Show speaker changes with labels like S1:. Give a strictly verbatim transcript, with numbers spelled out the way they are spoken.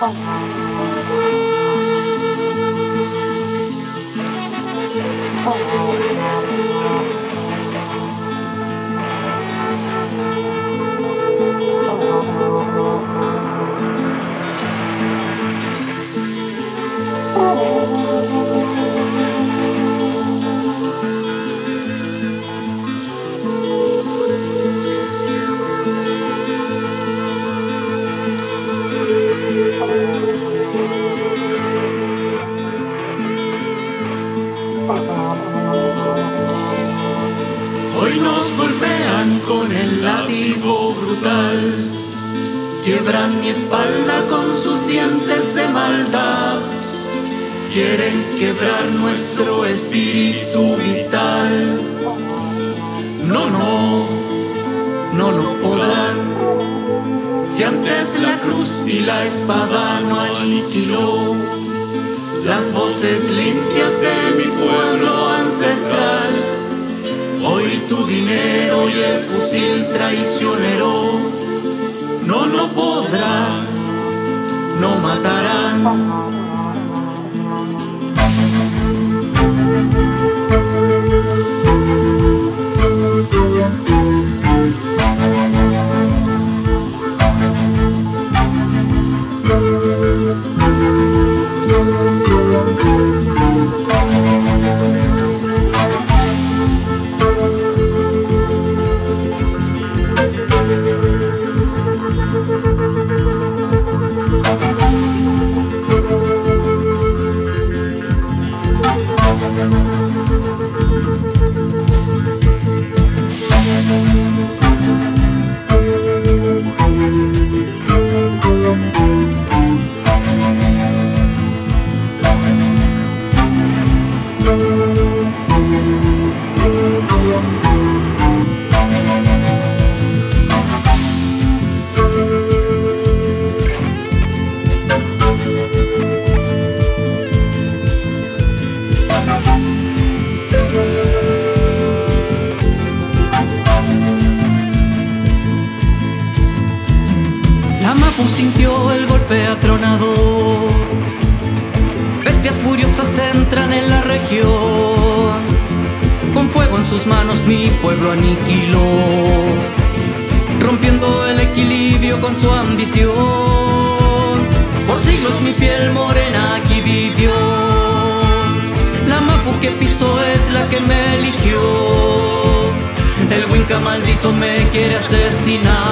S1: Hoy nos golpean con el látigo brutal, quiebran mi espalda con sus dientes de maldad, quieren quebrar nuestro espíritu vital. No, no, no lo podrán, si antes la cruz y la espada no aniquiló las voces limpias de mi pueblo ancestral. Hoy tu dinero y el fusil traicionero no lo podrán, no matarán.
S2: Sintió el golpe atronador, bestias furiosas entran en la región, con fuego en sus manos mi pueblo aniquiló, rompiendo el equilibrio con su ambición. Por siglos mi piel morena aquí vivió, la mapu que pisó es la que me eligió, el Winca maldito me quiere asesinar.